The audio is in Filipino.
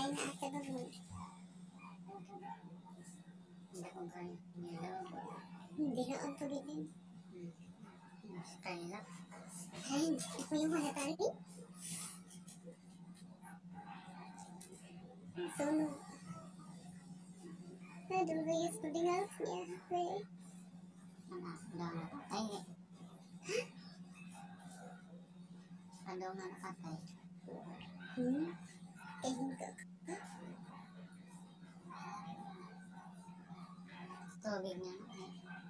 Kaya na ate ba mo? Hindi ko kaya. Hindi na ang pagiging. Kaya lang. Ay, ako yung malatari. Sunog. Nadulbayas ko din alas niya. Kaya, Daw nakatay eh. Daw nga nakatay. Kaya ka. Tubig niya.